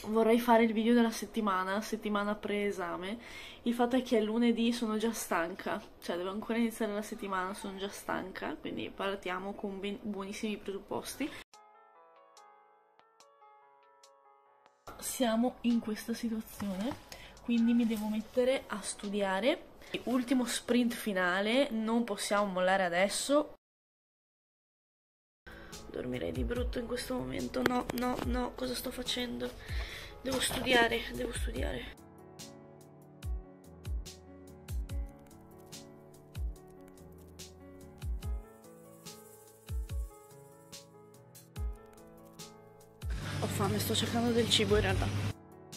vorrei fare il video della settimana pre-esame. Il fatto è che lunedì sono già stanca, cioè devo ancora iniziare la settimana, sono già stanca, quindi partiamo con buonissimi presupposti. Siamo in questa situazione, quindi mi devo mettere a studiare. Ultimo sprint finale, non possiamo mollare adesso. Dormirei di brutto in questo momento. No, no, no, cosa sto facendo? Devo studiare, devo studiare. Ho fame, sto cercando del cibo in realtà.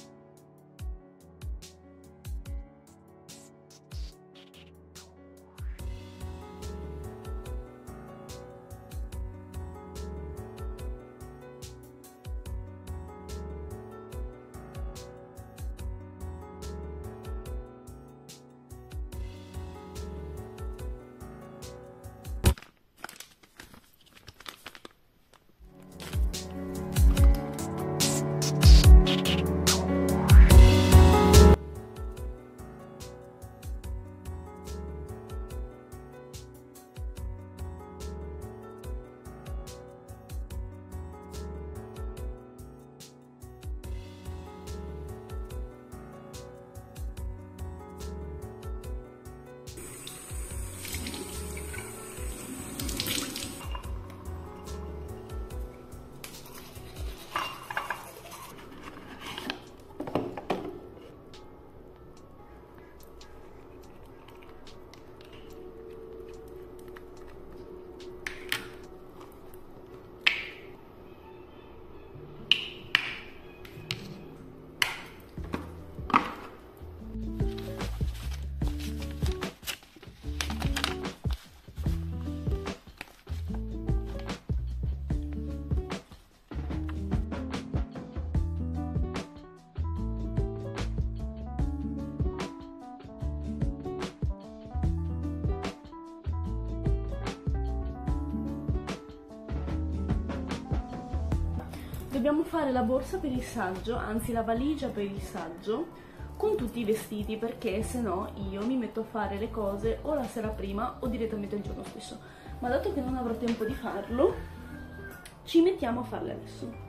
Dobbiamo fare la borsa per il saggio, anzi la valigia per il saggio, con tutti i vestiti, perché se no io mi metto a fare le cose o la sera prima o direttamente il giorno stesso. Ma dato che non avrò tempo di farlo, ci mettiamo a farle adesso.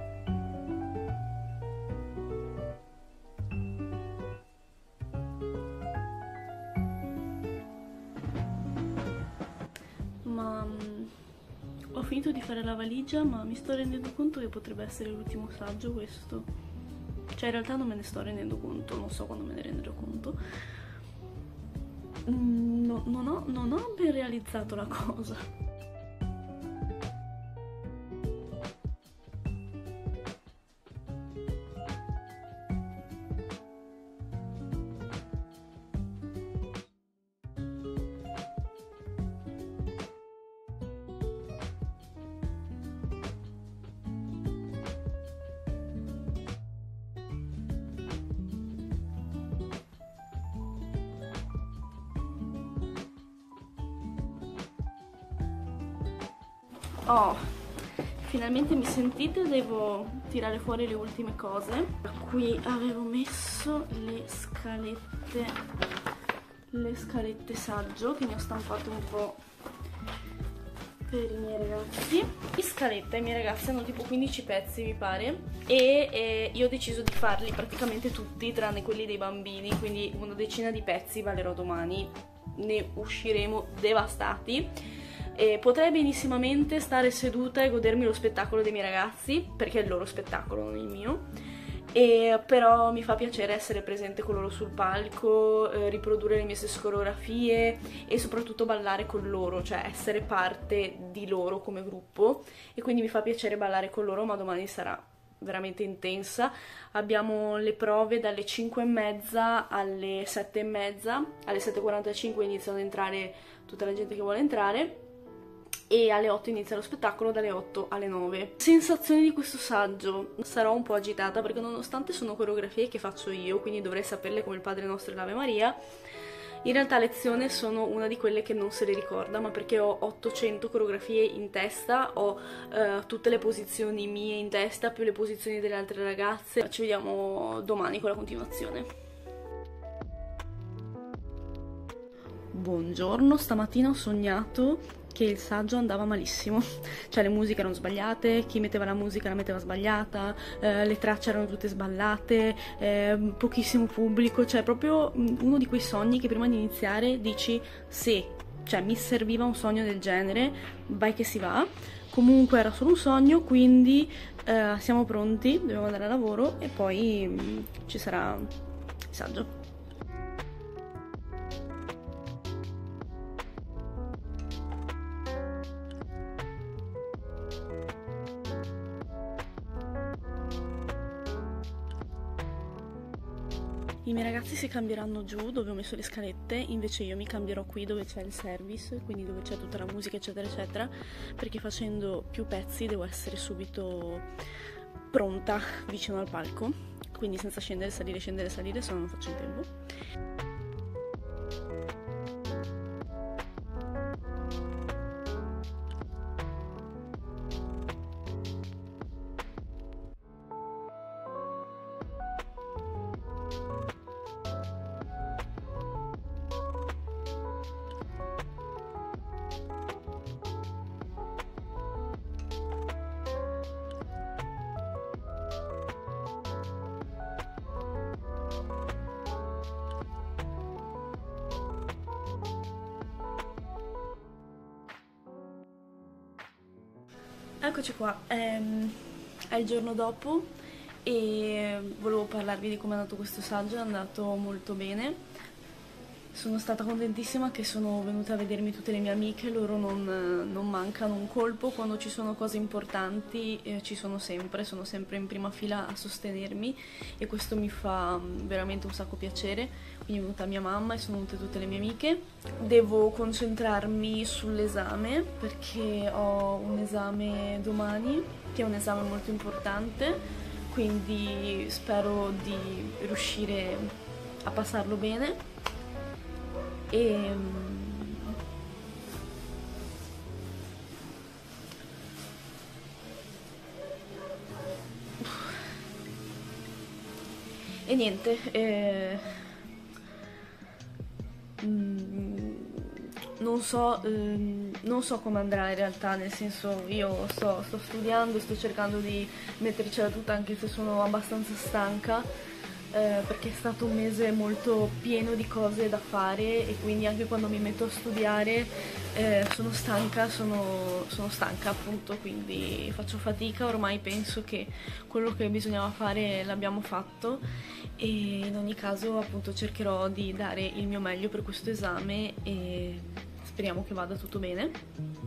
Ho finito di fare la valigia, ma mi sto rendendo conto che potrebbe essere l'ultimo saggio questo. Cioè in realtà non me ne sto rendendo conto, non so quando me ne renderò conto. Non ho ben realizzato la cosa. Oh, finalmente mi sentite? Devo tirare fuori le ultime cose. Qui avevo messo le scalette saggio, che ne ho stampate un po' per i miei ragazzi. In scaletta i miei ragazzi hanno tipo 15 pezzi mi pare, e io ho deciso di farli praticamente tutti tranne quelli dei bambini, quindi una decina di pezzi valerò domani, ne usciremo devastati. E potrei benissimamente stare seduta e godermi lo spettacolo dei miei ragazzi, perché è il loro spettacolo, non il mio, e però mi fa piacere essere presente con loro sul palco, riprodurre le mie stesse coreografie e soprattutto ballare con loro, cioè essere parte di loro come gruppo, e quindi mi fa piacere ballare con loro, ma domani sarà veramente intensa. Abbiamo le prove dalle 5:30 alle 7:30, alle 7:45 iniziano ad entrare tutta la gente che vuole entrare, e alle 8 inizia lo spettacolo, dalle 8 alle 9. Sensazioni di questo saggio: sarò un po' agitata perché nonostante sono coreografie che faccio io, quindi dovrei saperle come il Padre Nostro e l'Ave Maria, In realtà lezione sono una di quelle che non se le ricorda, ma perché ho 800 coreografie in testa, ho tutte le posizioni mie in testa, più le posizioni delle altre ragazze. Ci vediamo domani con la continuazione. Buongiorno, stamattina ho sognato che il saggio andava malissimo, cioè le musiche erano sbagliate, chi metteva la musica la metteva sbagliata, le tracce erano tutte sballate, pochissimo pubblico, cioè proprio uno di quei sogni che prima di iniziare dici sì, cioè mi serviva un sogno del genere, vai che si va. Comunque era solo un sogno, quindi siamo pronti, dobbiamo andare a lavoro e poi ci sarà il saggio. I miei ragazzi si cambieranno giù dove ho messo le scalette, invece io mi cambierò qui dove c'è il service, quindi dove c'è tutta la musica eccetera eccetera, perché facendo più pezzi devo essere subito pronta vicino al palco, quindi senza scendere, salire, se no non faccio in tempo. Eccoci qua, è il giorno dopo e volevo parlarvi di come è andato questo saggio, è andato molto bene. Sono stata contentissima che sono venute a vedermi tutte le mie amiche, loro non mancano un colpo, quando ci sono cose importanti ci sono sempre in prima fila a sostenermi e questo mi fa veramente un sacco piacere. Quindi è venuta mia mamma e sono venute tutte le mie amiche. Devo concentrarmi sull'esame perché ho un esame domani, che è un esame molto importante, quindi spero di riuscire a passarlo bene. E niente, non so come andrà in realtà, nel senso io sto studiando, sto cercando di mettercela tutta anche se sono abbastanza stanca. Perché è stato un mese molto pieno di cose da fare e quindi anche quando mi metto a studiare sono stanca appunto, quindi faccio fatica, ormai penso che quello che bisognava fare l'abbiamo fatto e in ogni caso appunto cercherò di dare il mio meglio per questo esame e speriamo che vada tutto bene.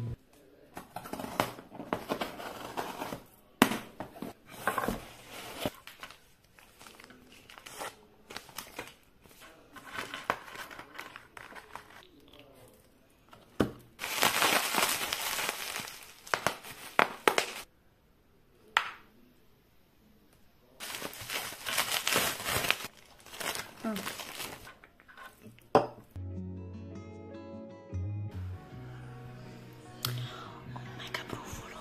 Mega brufolo.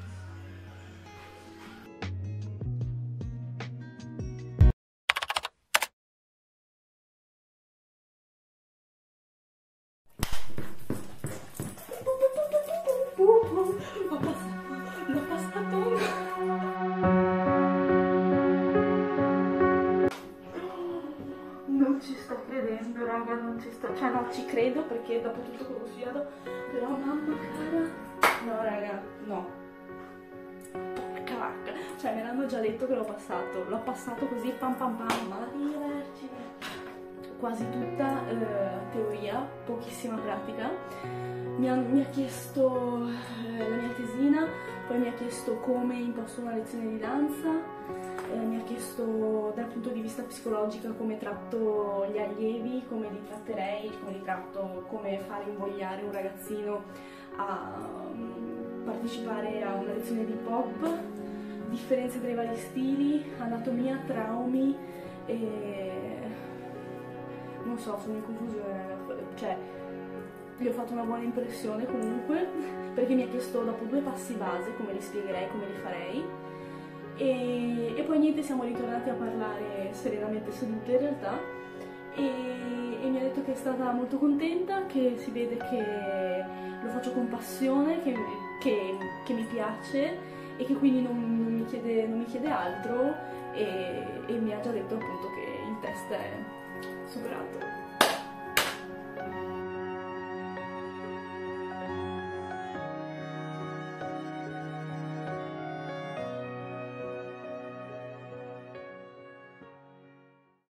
L'ho passato. Non ci sto credendo, raga, non ci sto... Cioè no, ci credo perché dopo tutto quello che ho studiato, però mamma cara... No, raga, no. Porca vacca. Cioè me l'hanno già detto che l'ho passato così pam pam pam, ma Dio vergine. Quasi tutta teoria, pochissima pratica. Mi ha chiesto la mia tesina, poi mi ha chiesto come imposto una lezione di danza, mi ha chiesto dal punto di vista psicologico come tratto gli allievi, come li tratterei, come li tratto, come fare invogliare un ragazzino a partecipare a una lezione di pop, differenze tra i vari stili, anatomia, traumi e... non so, sono in confusione ragazzi. cioè gli ho fatto una buona impressione comunque, perché mi ha chiesto dopo 2 passi base come li spiegherei, come li farei, e poi niente, siamo ritornati a parlare serenamente sedute in realtà, e mi ha detto che è stata molto contenta, che si vede che lo faccio con passione, che mi piace e che quindi non mi chiede altro, e mi ha già detto appunto che il test è superato.